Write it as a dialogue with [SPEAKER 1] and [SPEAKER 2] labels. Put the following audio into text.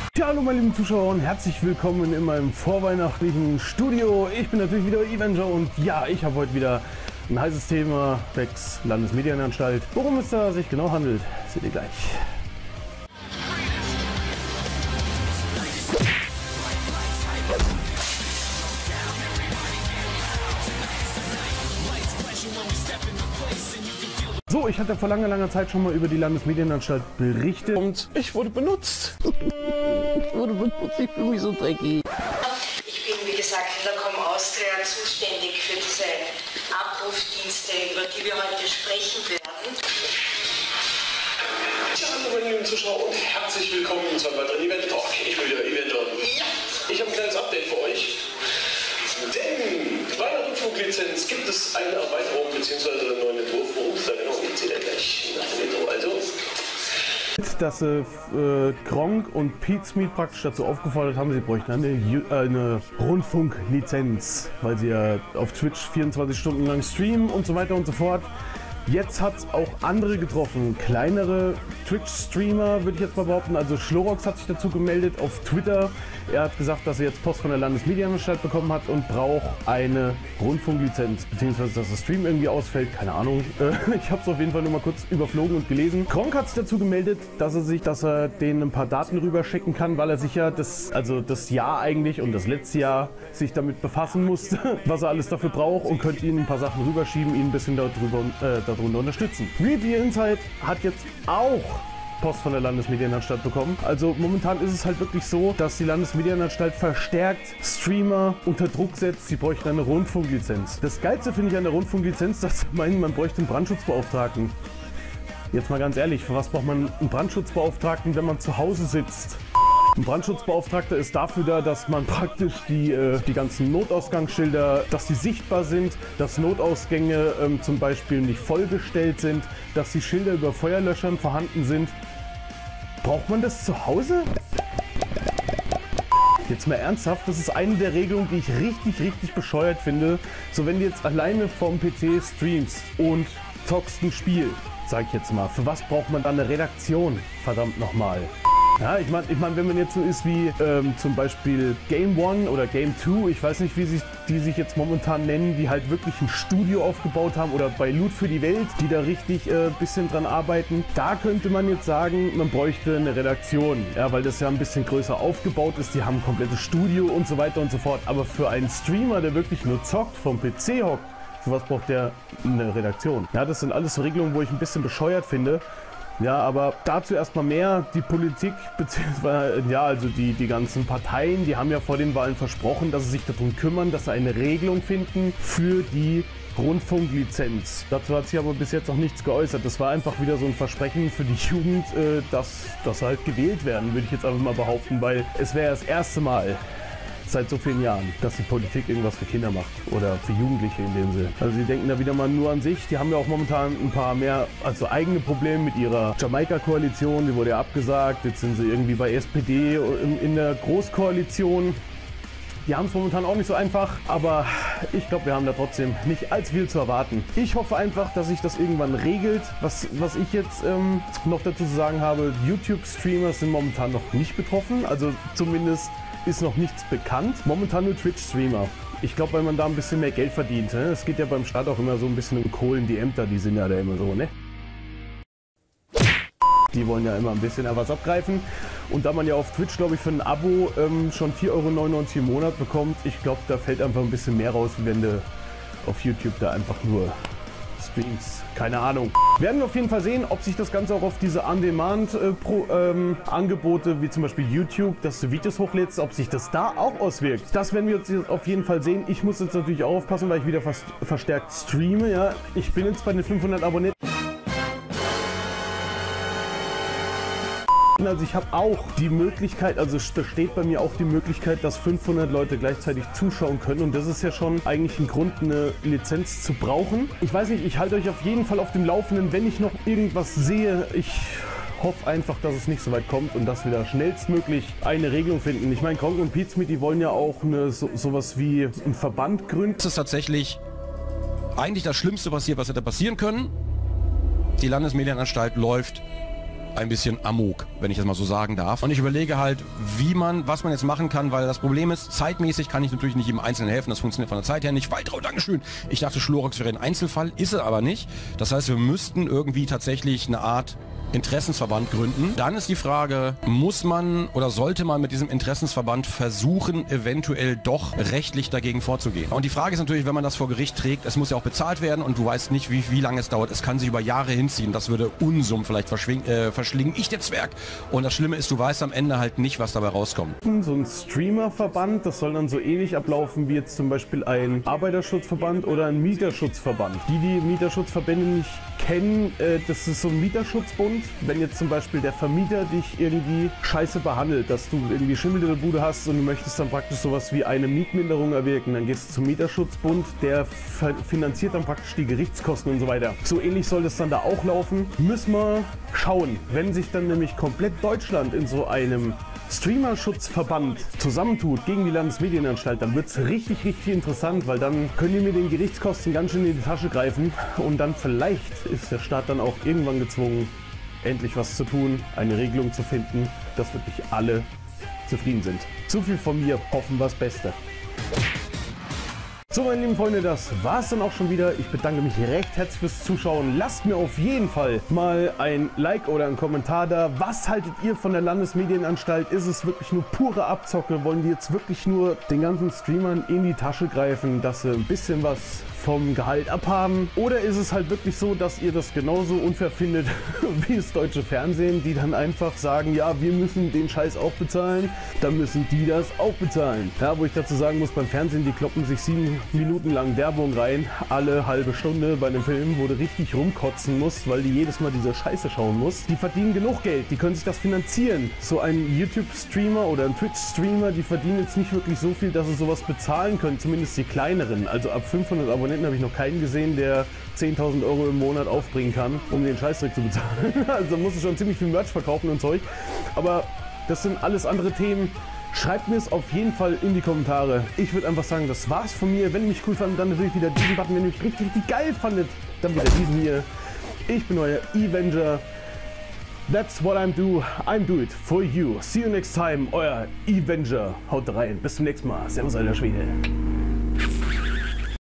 [SPEAKER 1] Ja, hallo meine lieben Zuschauer und herzlich willkommen in meinem vorweihnachtlichen Studio. Ich bin natürlich wieder Avenger und ja, ich habe heute wieder ein heißes Thema, zwecks Landesmedienanstalt. Worum es da sich genau handelt, seht ihr gleich. So, ich hatte vor langer Zeit schon mal über die Landesmedienanstalt berichtet und ich wurde benutzt. Ich fühle mich so dreckig.
[SPEAKER 2] Ich bin, wie gesagt, in der Com Austria zuständig für diese Abrufdienste, über die wir heute sprechen werden.
[SPEAKER 3] Ja, hallo meine lieben Zuschauer und herzlich willkommen zu einem weiteren Event-Talk. Ich bin wieder Avenger. Ja, ich habe ein kleines Update für euch. Denn bei der Rundfunklizenz gibt es eine Erweiterung bzw. einen neuen Entwurf. Worum es da genau geht, seht ihr gleich nach dem Intro. Also,
[SPEAKER 1] dass Gronkh und Pete Smith praktisch dazu aufgefordert haben, sie bräuchten eine Rundfunklizenz, weil sie ja auf Twitch 24 Stunden lang streamen und so weiter und so fort. Jetzt hat es auch andere getroffen, kleinere Twitch-Streamer, würde ich jetzt mal behaupten. Also Schlorox hat sich dazu gemeldet auf Twitter. Er hat gesagt, dass er jetzt Post von der Landesmedienanstalt bekommen hat und braucht eine Rundfunklizenz, beziehungsweise dass das Stream irgendwie ausfällt, keine Ahnung. Ich habe es auf jeden Fall nur mal kurz überflogen und gelesen. Gronkh hat sich dazu gemeldet, dass er denen ein paar Daten rüber schicken kann, weil er sich ja das Jahr eigentlich und das letzte Jahr sich damit befassen musste, was er alles dafür braucht und könnte ihnen ein paar Sachen rüberschieben, ihn ein bisschen darunter unterstützen. Review Insight hat jetzt auch Post von der Landesmedienanstalt bekommen. Also momentan ist es halt wirklich so, dass die Landesmedienanstalt verstärkt Streamer unter Druck setzt, sie bräuchten eine Rundfunklizenz. Das Geilste finde ich an der Rundfunklizenz, dass sie meinen, man bräuchte einen Brandschutzbeauftragten. Jetzt mal ganz ehrlich, für was braucht man einen Brandschutzbeauftragten, wenn man zu Hause sitzt? Ein Brandschutzbeauftragter ist dafür da, dass man praktisch die ganzen Notausgangsschilder, dass die sichtbar sind, dass Notausgänge zum Beispiel nicht vollgestellt sind, dass die Schilder über Feuerlöschern vorhanden sind. Braucht man das zu Hause? Jetzt mal ernsthaft, das ist eine der Regelungen, die ich richtig bescheuert finde. So, wenn du jetzt alleine vom PC streamst und zockst ein Spiel, sag ich jetzt mal, für was braucht man dann eine Redaktion? Verdammt nochmal. Ja, ich mein, wenn man jetzt so ist wie zum Beispiel Game One oder Game 2, ich weiß nicht, wie die sich jetzt momentan nennen, die halt wirklich ein Studio aufgebaut haben, oder bei Loot für die Welt, die da richtig bisschen dran arbeiten. Da könnte man jetzt sagen, man bräuchte eine Redaktion, ja, weil das ja ein bisschen größer aufgebaut ist, die haben ein komplettes Studio und so weiter und so fort. Aber für einen Streamer, der wirklich nur zockt, vom PC hockt, für was braucht der eine Redaktion? Ja, das sind alles so Regelungen, wo ich ein bisschen bescheuert finde. Ja, aber dazu erstmal mehr. Die Politik, beziehungsweise ja, also die ganzen Parteien, die haben ja vor den Wahlen versprochen, dass sie sich darum kümmern, dass sie eine Regelung finden für die Rundfunklizenz. Dazu hat sich aber bis jetzt noch nichts geäußert. Das war einfach wieder so ein Versprechen für die Jugend, dass halt gewählt werden, würde ich jetzt einfach mal behaupten, weil es wäre das erste Mal seit so vielen Jahren, dass die Politik irgendwas für Kinder macht oder für Jugendliche in dem Sinne. Also sie denken da wieder mal nur an sich. Die haben ja auch momentan ein paar mehr, also eigene Probleme mit ihrer Jamaika-Koalition. Die wurde ja abgesagt. Jetzt sind sie irgendwie bei SPD in der Großkoalition. Die haben es momentan auch nicht so einfach, aber ich glaube, wir haben da trotzdem nicht allzu viel zu erwarten. Ich hoffe einfach, dass sich das irgendwann regelt. Was ich jetzt noch dazu zu sagen habe, YouTube-Streamer sind momentan noch nicht betroffen, also zumindest ist noch nichts bekannt. Momentan nur Twitch-Streamer. Ich glaube, weil man da ein bisschen mehr Geld verdient. Ne? Es geht ja beim Staat auch immer so ein bisschen um Kohlen, die Ämter, die sind ja da immer so, ne? Die wollen ja immer ein bisschen was abgreifen. Und da man ja auf Twitch, glaube ich, für ein Abo schon 4,99 € im Monat bekommt, ich glaube, da fällt einfach ein bisschen mehr raus, wie wenn du auf YouTube da einfach nur streamst. Keine Ahnung. Werden wir auf jeden Fall sehen, ob sich das Ganze auch auf diese On-Demand-Angebote, wie zum Beispiel YouTube, dass du Videos hochlädst, ob sich das da auch auswirkt. Das werden wir jetzt auf jeden Fall sehen. Ich muss jetzt natürlich auch aufpassen, weil ich wieder verstärkt streame. Ja. Ich bin jetzt bei den 500 Abonnenten. Also ich habe auch die Möglichkeit, also es besteht bei mir auch die Möglichkeit, dass 500 Leute gleichzeitig zuschauen können, und das ist ja schon eigentlich ein Grund, eine Lizenz zu brauchen. Ich weiß nicht, ich halte euch auf jeden Fall auf dem Laufenden, wenn ich noch irgendwas sehe. Ich hoffe einfach, dass es nicht so weit kommt und dass wir da schnellstmöglich eine Regelung finden. Ich meine, Gronkh und Pete Smith, die wollen ja auch sowas wie einen Verband gründen.
[SPEAKER 4] Das ist tatsächlich eigentlich das Schlimmste passiert, was hätte passieren können. Die Landesmedienanstalt läuft ein bisschen Amok, wenn ich das mal so sagen darf. Und ich überlege halt, was man jetzt machen kann, weil das Problem ist, zeitmäßig kann ich natürlich nicht jedem Einzelnen helfen. Das funktioniert von der Zeit her nicht. Waltraud, Dankeschön. Ich dachte, Schlorox wäre ein Einzelfall, ist er aber nicht. Das heißt, wir müssten irgendwie tatsächlich eine Art Interessensverband gründen. Dann ist die Frage, muss man oder sollte man mit diesem Interessensverband versuchen, eventuell doch rechtlich dagegen vorzugehen? Und die Frage ist natürlich, wenn man das vor Gericht trägt, es muss ja auch bezahlt werden und du weißt nicht, wie lange es dauert. Es kann sich über Jahre hinziehen. Das würde Unsummen vielleicht verschlingen. Ich der Zwerg. Und das Schlimme ist, du weißt am Ende halt nicht, was dabei rauskommt.
[SPEAKER 1] So ein Streamerverband, das soll dann so ähnlich ablaufen wie jetzt zum Beispiel ein Arbeiterschutzverband oder ein Mieterschutzverband. Die Mieterschutzverbände nicht kennen, das ist so ein Mieterschutzbund. Wenn jetzt zum Beispiel der Vermieter dich irgendwie scheiße behandelt, dass du irgendwie Schimmel in der Bude hast und du möchtest dann praktisch sowas wie eine Mietminderung erwirken, dann gehst du zum Mieterschutzbund, der finanziert dann praktisch die Gerichtskosten und so weiter. So ähnlich soll das dann da auch laufen. Müssen wir schauen, wenn sich dann nämlich komplett Deutschland in so einem Streamerschutzverband zusammentut gegen die Landesmedienanstalt, dann wird es richtig, richtig interessant, weil dann können die mit den Gerichtskosten ganz schön in die Tasche greifen und dann vielleicht ist der Staat dann auch irgendwann gezwungen, endlich was zu tun, eine Regelung zu finden, dass wirklich alle zufrieden sind. Zu viel von mir, hoffen wir das Beste. So, meine lieben Freunde, das war's dann auch schon wieder. Ich bedanke mich recht herzlich fürs Zuschauen. Lasst mir auf jeden Fall mal ein Like oder einen Kommentar da. Was haltet ihr von der Landesmedienanstalt? Ist es wirklich nur pure Abzocke? Wollen die jetzt wirklich nur den ganzen Streamern in die Tasche greifen, dass sie ein bisschen was vom Gehalt abhaben? Oder ist es halt wirklich so, dass ihr das genauso unfair findet wie das deutsche Fernsehen, die dann einfach sagen, ja, wir müssen den Scheiß auch bezahlen, dann müssen die das auch bezahlen. Ja, wo ich dazu sagen muss, beim Fernsehen, die kloppen sich 7 Minuten lang Werbung rein, alle halbe Stunde bei einem Film, wo du richtig rumkotzen musst, weil die jedes Mal diese Scheiße schauen musst. Die verdienen genug Geld, die können sich das finanzieren. So ein YouTube-Streamer oder ein Twitch-Streamer, die verdienen jetzt nicht wirklich so viel, dass sie sowas bezahlen können, zumindest die kleineren. Also ab 500 Abonnenten habe ich noch keinen gesehen, der 10.000 Euro im Monat aufbringen kann, um den Scheißdreck zu bezahlen. Also musst du schon ziemlich viel Merch verkaufen und Zeug. Aber das sind alles andere Themen. Schreibt mir es auf jeden Fall in die Kommentare. Ich würde einfach sagen, das war's von mir. Wenn ihr mich cool fandet, dann natürlich wieder diesen Button. Wenn ihr mich richtig, richtig geil fandet, dann wieder diesen hier. Ich bin euer Evanger. That's what I'm do. I'm do it for you. See you next time. Euer Evanger. Haut rein. Bis zum nächsten Mal. Servus, alter Schwede.